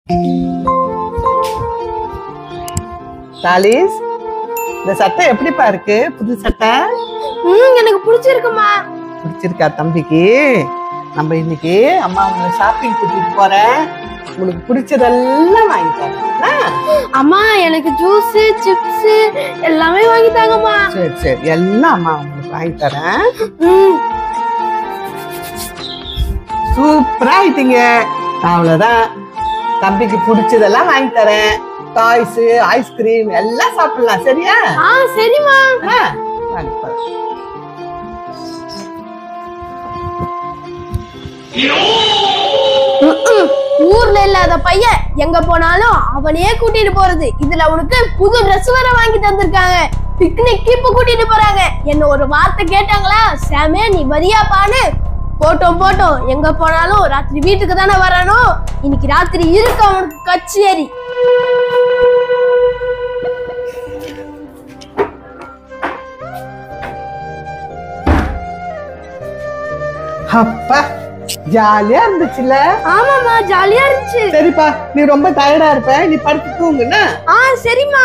தாலிஸ், இந்த சட்டை எப்படிப்பா இருக்கு? புது சட்டை எனக்கு பிடிச்சிருக்குமா. பிடிச்சிருக்கா தம்பிக்கு? நம்ம இன்னைக்கு அம்மா உங்களை ஷாப்பிங் கூட்டிட்டு போறேன். உங்களுக்கு பிடிச்சதெல்லாம் வாங்கி தரேன். அம்மா எனக்கு ஜூஸ் சிப்ஸ் எல்லாமே வாங்கி தாங்கம்மா. சரி சரி, எல்லாம் அம்மா உங்களுக்கு வாங்கி தரேன். சூப்பரா ஆயிட்டீங்க. அவ்வளவுதான், தம்பிக்கு பிடிச்சதெல்லாம் வாங்கி தரேன். டாய்ஸ், ஐஸ்கிரீம் எல்லாம் சாப்பிடலாம். சரியா? சரிம்மா. வாங்கி தரேன். ஊர்ல இல்லாத பையன் எங்க போனாலும் அவனையே கூட்டிட்டு போறது. இதுல உனக்கு புது ட்ரெஸ் வேற வாங்கி தந்திருக்காங்க. பிக்னிக் இப்ப கூட்டிட்டு போறாங்க. என்ன ஒரு வார்த்தை கேட்டாங்களா, சாமே நீ வரியாப்பான்னு. போட்டோம் எங்க போனாலும் ராத்திரி வீட்டுக்கு தானே வரணும். இன்னைக்கு ராத்திரி இருக்கு அவனுக்கு கச்சேரி. அப்பா ஜாலியா இருந்துச்சுல? ஆமாமா, ஜாலியா இருந்துச்சு. சரிப்பா, நீ ரொம்ப டயர்டா இருப்ப, நீ படுத்து தூங்குனா. சரிம்மா.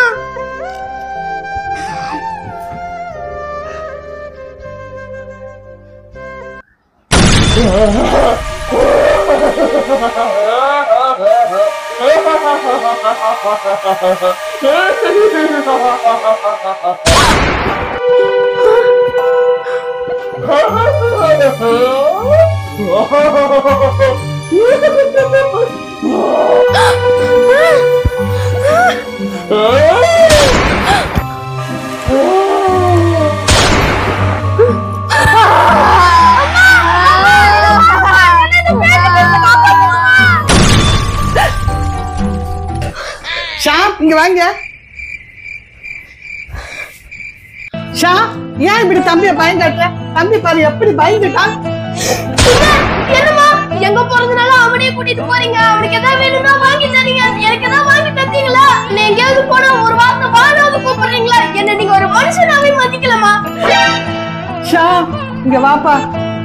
இங்க வாங்க. ஷா, ஏன் இப்படி தம்பிய பயந்துட்ட? தம்பி பாரு எப்படி பயந்துட்டான். என்னமா எங்க போறதுனால அவனையே கூட்டிட்டு போறீங்க? அவனுக்கு ஏதாவது வேணும்னா வாங்கி தரீங்க, எனக்கு ஏதாவது வாங்கி தந்தீங்களா? இல்ல எங்கேயாவது போனா ஒரு வார்த்தை வாழாவது கூப்பிடுறீங்களா? என்ன நீங்க ஒரு மனுஷனாவே மதிக்கலாமா? ஷா, இங்க வாப்பா.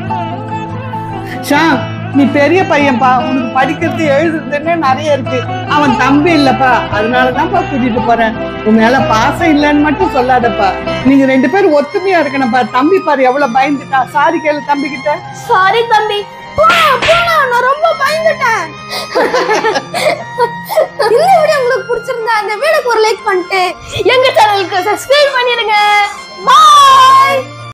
ஷா, நீ பெரிய பையன்பா, உனக்கு படிக்கிறது எழுதுறதுன்னு நிறைய இருக்கு. அவன் தம்பி இல்லப்பா, அதனாலதான்ப்பா கூட்டிட்டு போறேன். உன் மேல பாசம் இல்லைன்னு மட்டும் சொல்லாதப்பா. நீங்க ரெண்டு பேரும் ஒத்துமையா இருக்கணும்ப்பா. தம்பி பாரு எவ்வளவு பயந்துட்டா. சாரி கேளு தம்பி கிட்ட. சாரி தம்பி, நான் ரொம்ப பயந்துட்டேன். இந்த வீடியோ உங்களுக்கு பிடிச்சிருந்தா இந்த வீடியோக்கு ஒரு லைக் பண்ணிட்டு எங்க சேனலுக்கு சப்ஸ்கிரைப் பண்ணிடுங்க. பாய்.